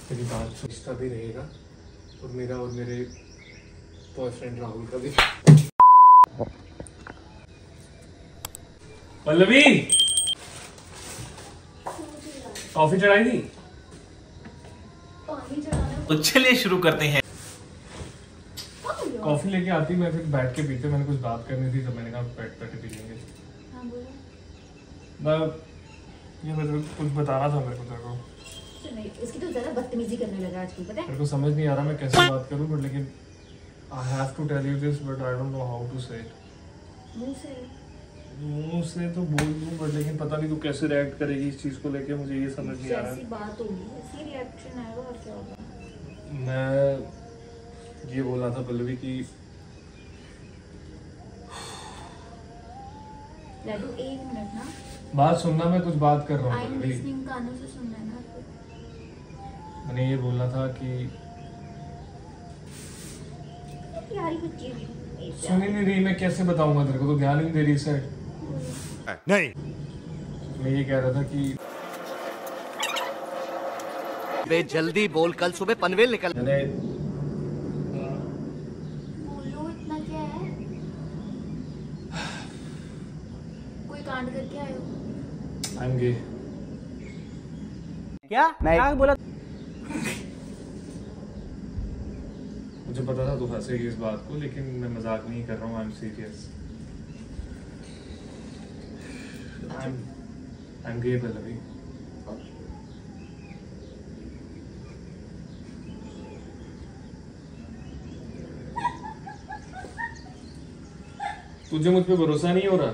तेरी बात सोचता भी रहेगा और मेरा और मेरे बॉयफ्रेंड राहुल का भी। पल्लवी कॉफी चढ़ाई थी? तो चलिए शुरू करते हैं। कॉफी लेके आती, मैं फिर बैठ के पीते। मैंने कुछ बात करनी थी तो मैंने कहा बैठ बैठे पी लेंगे। हाँ बोलो। मैं कुछ बताना था मेरे को तेरे को। नहीं, इसकी तो ज़्यादा बदतमीजी करने लगा आजकल, पता है? मेरे को समझ नहीं आ रहा मैं कैसे बात करूं, बट लेकिन I have to tell you this but I don't know how to say it. मुंह से तो बोल दूं बट लेकिन पता नहीं तू कैसे रिएक्ट करेगी इस चीज को लेके, मुझे ये समझ नहीं आ रहा। ऐसी बात होगी, ऐसी रिएक्शन आएगा और क्या होगा। मैं ये बोल रहा था पल्लवी कि लड्डू एक मिनट ना, बात सुनना, मैं कुछ बात कर रहा आई हूँ एम पल्लवी। लिसनिंग, कानों से सुनना है ना। मैंने ये बोलना था कि प्यारी बच्ची सुन ही नहीं रही, मैं कैसे बताऊंगा तेरे को, तो ध्यान ही नहीं दे रही सर। नहीं, मैं ये कह रहा था कि बे जल्दी बोल, कल सुबह पनवेल निकल। मैंने बोलो, इतना क्या है? कोई कांड करके आए हो? I am gay. क्या मैं बोला? मुझे पता था तू हंसेगी इस बात को, लेकिन मैं मजाक नहीं कर रहा हूँ। I am serious. I am gay Pallavi. तुझे मुझ पे भरोसा नहीं हो रहा?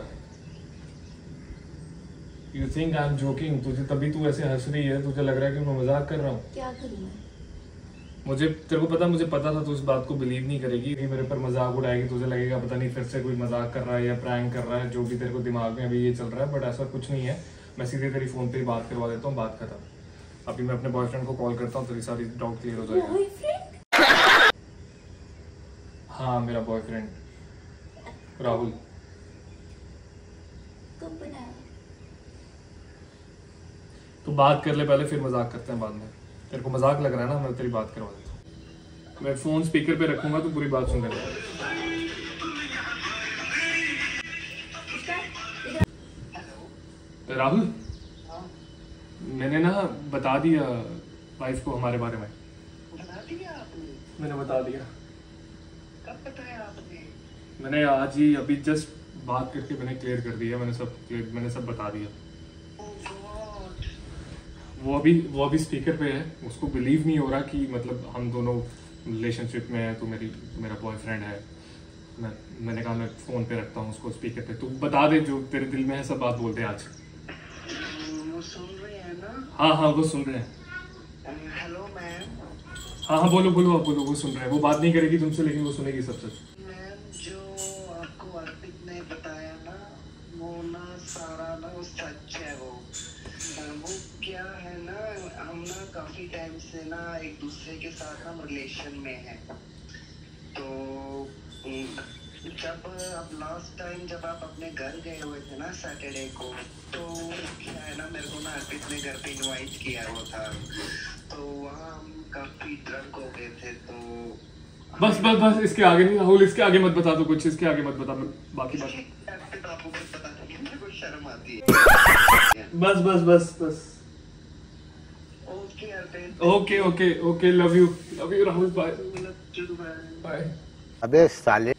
You think I am joking? तुझे तभी तू ऐसे हंस रही है, तुझे लग रहा है कि मैं मजाक कर रहा हूँ। क्या करूँ मैं? मुझे तेरे को पता, मुझे पता था तू इस बात को बिलीव नहीं करेगी कि मेरे पर मजाक उड़ाएगी। तुझे लगेगा पता नहीं फिर से कोई मजाक कर रहा है या प्रैंक कर रहा है, जो भी तेरे को दिमाग में अभी ये चल रहा है, बट ऐसा कुछ नहीं है। मैं सीधे तेरी फोन पे ही बात करवा देता हूँ, बात खत्म। अभी मैं अपने बॉयफ्रेंड को कॉल करता हूँ, तेरी सारी डाउट क्लियर हो जाएगा। बॉयफ्रेंड? हाँ, मेरा बॉयफ्रेंड राहुल। कब बनाया? तो बात कर ले पहले, फिर मजाक करते हैं बाद में। तेरे को मजाक लग रहा है ना, मैं तेरी बात करवा देता हूँ। मैं फोन स्पीकर पे रखूंगा तो पूरी बात सुन लेगा। राहुल, मैंने ना बता दिया वाइफ को हमारे बारे में। बता दिया आपने? मैंने बता दिया। कब बताया आपने? मैंने आज ही अभी जस्ट बात करके मैंने क्लियर कर दिया। मैंने सब बता दिया। वो अभी स्पीकर पे है। उसको बिलीव नहीं हो रहा कि मतलब हम दोनों रिलेशनशिप में है, तो मेरा बॉयफ्रेंड है। मैंने कहा मैं फोन पे रखता हूँ उसको स्पीकर पे, तू बता दे जो तेरे दिल में है, सब बात बोलते हैं आज। वो सुन रहे हैं ना? हाँ वो सुन रहे हैं। Hello ma'am. हाँ बोलो आप बोलो। वो सुन रहे हैं। वो बात नहीं करेगी तुमसे, लेकिन वो सुनेगी सब सच। मैम, जो आपको अर्पित ने बताया ना, वो ना सारा ना वो सच है। वो क्या है ना, हम ना काफी टाइम से ना एक दूसरे के साथ ना रिलेशन में है। तो जब अब लास्ट टाइम जब आप अपने घर गए हुए थे ना सैटरडे को, तो क्या है ना, मेरे को ना अर्पित ने घर पे इनवाइट किया हुआ था। तो वहाँ हम काफी ड्रंक हो गए थे। तो बस इसके आगे नहीं राहुल, इसके आगे मत बता। तो कुछ इसके आगे मत बता, बाकी बात आपको कुछ पता नहीं, मेरे को शर्म आती है। बस। Okay love you Rahul, bye. अबे साले,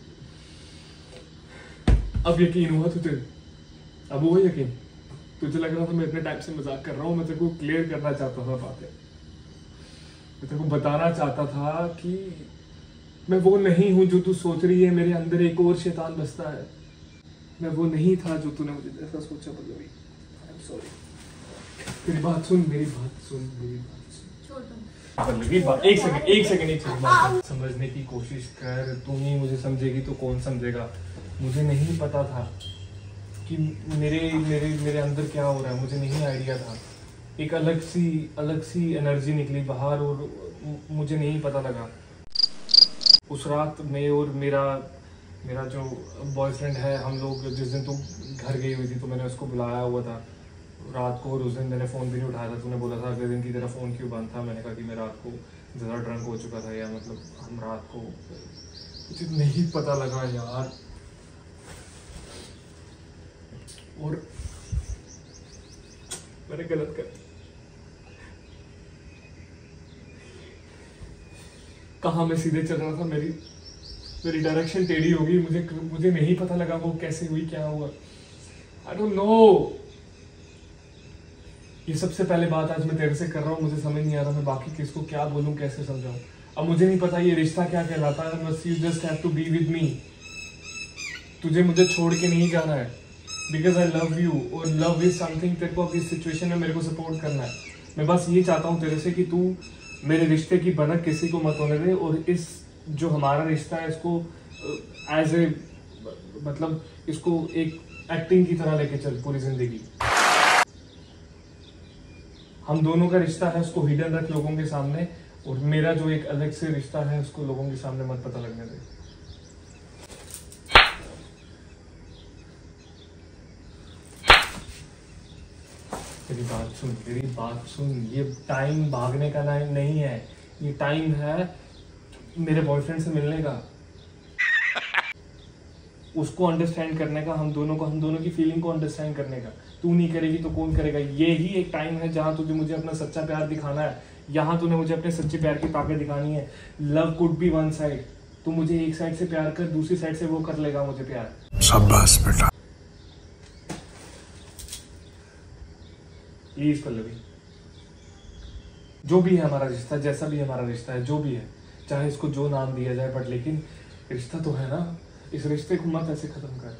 अब यकीन हुआ तुझे? अब हुआ यकीन? तुझे लग रहा था मैं इतने टाइम से मजाक कर रहा हूँ? मैं तेरे को क्लियर करना चाहता था बातें। मैं तेरे को बताना चाहता था कि मैं वो नहीं हूँ जो तू सोच रही है। मेरे अंदर एक और शैतान बसता है। मैं वो नहीं था जो तूने मुझे ऐसा सोचा। Pallavi, I am sorry. मेरी बात सुन। पल्लवी, एक सेकंड समझने की कोशिश कर। तू ही मुझे समझेगी तो कौन समझेगा? मुझे नहीं पता था कि मेरे अंदर क्या हो रहा है। मुझे नहीं आइडिया था। एक अलग सी एनर्जी निकली बाहर और मुझे नहीं पता लगा। उस रात मैं और मेरा जो बॉयफ्रेंड है, हम लोग जिस दिन तू घर गई हुई थी तो मैंने उसको बुलाया हुआ था। रात को, और उस दिन मैंने फ़ोन भी नहीं उठाया था, तूने बोला था अगले दिन की तेरा फ़ोन क्यों बंद था। मैंने कहा कि मैं रात को ज़्यादा ड्रंक हो चुका था, या मतलब हम रात को, मुझे नहीं पता लगा यार। और मैंने गलत कर, कहाँ मैं सीधे चल रहा था, मेरी डायरेक्शन टेढ़ी हो गई, मुझे नहीं पता लगा वो कैसे हुई, क्या हुआ, आई डोंट नो। ये सबसे पहले बात आज मैं तेरे से कर रहा हूँ, मुझे समझ नहीं आ रहा मैं बाकी किसको क्या बोलूँ, कैसे समझाऊँ। अब मुझे नहीं पता ये रिश्ता क्या कहलाता है, बस you just have to be with me. तुझे मुझे छोड़ के नहीं जाना है, बिकॉज आई लव यू, और लव इज समथिंग, तेरे को इस सिचुएशन में मेरे को सपोर्ट करना है। मैं बस ये चाहता हूँ तेरे से कि तू मेरे रिश्ते की भनक किसी को मत होने दे, और इस जो हमारा रिश्ता है इसको एज ए मतलब इसको एक एक्टिंग की तरह लेके चल पूरी जिंदगी। हम दोनों का रिश्ता है उसको हिडन रख लोगों के सामने, और मेरा जो एक अलग से रिश्ता है उसको लोगों के सामने मत पता लगने दे। मेरी बात सुन, ये टाइम भागने का नहीं है, ये टाइम है मेरे बॉयफ्रेंड से मिलने का, उसको अंडरस्टैंड करने का, हम दोनों की फीलिंग को अंडरस्टैंड करने का। तू नहीं करेगी तो कौन करेगा? ये ही एक टाइम है जहां तुझे मुझे अपना सच्चा प्यार दिखाना है, यहाँ तूने मुझे अपने सच्चे प्यार की ताकत दिखानी है। Love could be one side, तू मुझे एक साइड से प्यार कर, दूसरी साइड से वो कर लेगा मुझे प्यार। शाबाश बेटा। प्लीज पल्लवी, जो भी है हमारा रिश्ता, जैसा भी हमारा रिश्ता है, जो भी है, चाहे इसको जो नाम दिया जाए, बट लेकिन रिश्ता तो है ना, इस रिश्ते को मत ऐसे खत्म कर।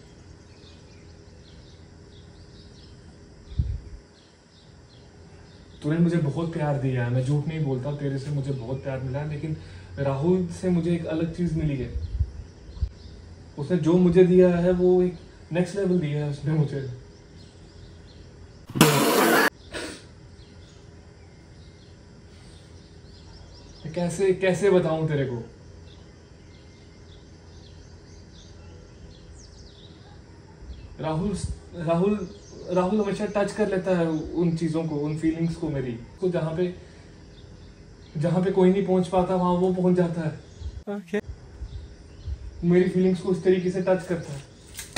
तूने मुझे बहुत प्यार दिया है, मैं झूठ नहीं बोलता, तेरे से मुझे बहुत प्यार मिला है, लेकिन राहुल से मुझे एक अलग चीज मिली है। उसने जो मुझे दिया है वो एक नेक्स्ट लेवल दिया है उसने मुझे। कैसे बताऊं तेरे को? राहुल हमेशा टच कर लेता है उन चीजों को, उन फीलिंग्स को मेरी, तो जहां पे कोई नहीं पहुंच पाता वहां वो पहुंच जाता है। okay. मेरी फीलिंग्स को उस तरीके से टच करता है।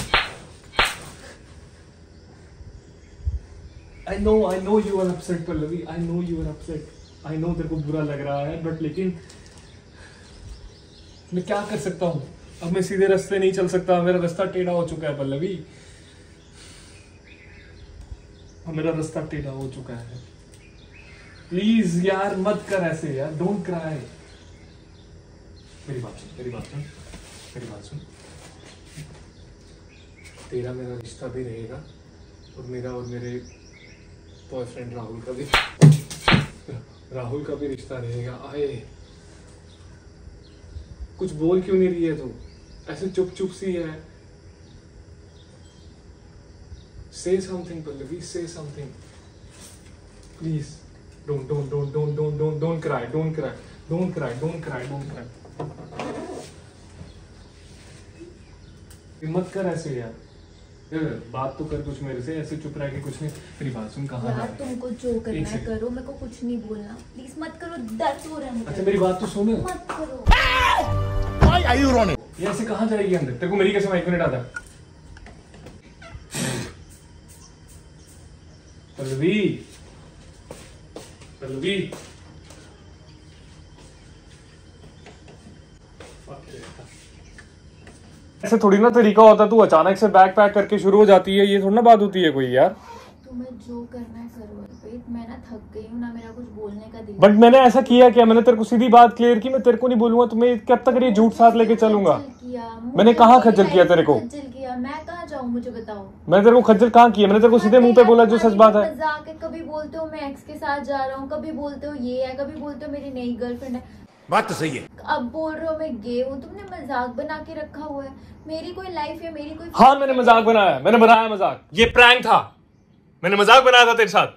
I know you are upset Pallavi, I know you are upset, I know तेरे को बुरा लग रहा है, बट लेकिन मैं क्या कर सकता हूँ? अब मैं सीधे रास्ते नहीं चल सकता, मेरा रास्ता टेढ़ा हो चुका है पल्लवी, मेरा रास्ता टेढ़ा हो चुका है। प्लीज यार मत कर ऐसे यार, डोंट क्राई। मेरी बात सुन। तेरा मेरा रिश्ता भी रहेगा, और मेरा और मेरे बॉयफ्रेंड राहुल का भी रिश्ता रहेगा। आए, कुछ बोल क्यों नहीं रही है तू? ऐसे चुप सी है। Say something Pallavi, say something. Please, don't cry, don't cry. मत कर ऐसे यार, बात तो कर कुछ मेरे से, ऐसे चुप रह के कुछ नहीं। मेरी बात सुन, कहाँ यार तुमको जो करना है करो, मेरे को कुछ नहीं बोलना, प्लीज मत करो, दर्द हो रहा है मुझे। अच्छा मेरी बात तो सुन, मत करो। Why are you running? ये ऐसे कहाँ जाएगी अंदर? तेरे को मेरी कैसे माइक मिनट आता है? पल्लवी ऐसे थोड़ी ना तरीका होता, तू अचानक से बैग पैक करके शुरू हो जाती है, ये थोड़ी ना बात होती है कोई यार। तुम्हें जो करना है करो, मैं ना थक गई हूँ ना, मेरा कुछ बोलने का दिल। बट मैंने ऐसा किया क्या? मैंने तेरे को सीधी बात क्लियर की, मैं तेरे को नहीं बोलूंगा, तुम्हें कब तक ये झूठ साथ लेके चलूंगा? मैंने कहाँ खज्जल किया तेरे को? मैं कहाँ जाऊँ, मुझे बताओ। मैंने तेरे को खज्जल कहाँ किया? मैंने तेरे को सीधे मुंह पे बोला जो सच बात है। मजाक है, कभी बोलते हो मैं एक्स के साथ जा रहा हूँ, कभी बोलते हो ये है, कभी बोलते हो मेरी नई गर्लफ्रेंड है। बात तो सही है। अब बोल रहे हो मैं गे हूँ, तुमने मजाक बना के रखा हुआ है। मेरी कोई लाइफ है, मेरी कोई। हाँ मैंने मजाक बनाया, मैंने बनाया मजाक, ये प्रैंक था, मैंने मजाक बनाया था तेरे साथ।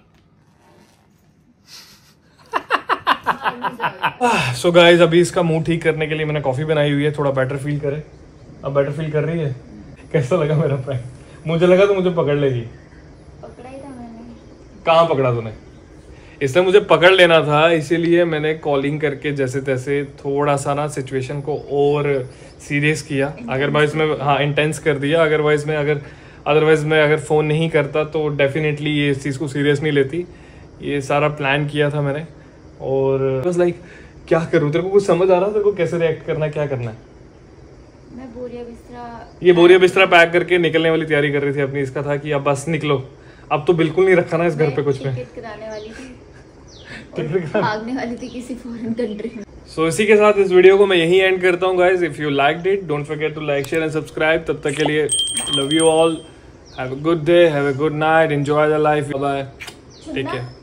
सो गाइस, अभी इसका मूड ठीक करने के लिए मैंने कॉफी बनाई हुई है, थोड़ा बेटर फील करे। अब बेटर फील कर रही है? कैसा लगा मेरा प्रैंक? मुझे लगा तो मुझे पकड़ लेगी। पकड़ा ही था मैंने। कहाँ पकड़ा तूने? इसलिए मुझे पकड़ लेना था, इसीलिए मैंने कॉलिंग करके जैसे तैसे थोड़ा सा ना सिचुएशन को और सीरियस किया। अदरवाइज में हाँ इंटेंस कर दिया। अदरवाइज मैं अगर फ़ोन नहीं करता तो डेफिनेटली ये इस चीज़ को सीरियस नहीं लेती। ये सारा प्लान किया था मैंने और बस लाइक क्या करूँ, तेरे को कुछ समझ आ रहा है तेरे को कैसे रिएक्ट करना है, क्या करना है? मैं बोरिया बिस्तरा पैक करके निकलने वाली तैयारी कर रही थी अपनी। इसका था कि अब बस निकलो, अब तो बिल्कुल नहीं रखा ना इस घर पे कुछ में। टिकट कराने वाली थी, भागने वाली थी किसी फॉरेन कंट्री में। सो इसी के साथ इस वीडियो को मैं यही एंड करता हूँ guys. If you liked it don't forget to like share and subscribe. तब तक के लिए love you all, have a good day, have a good night, enjoy the life, bye, take care.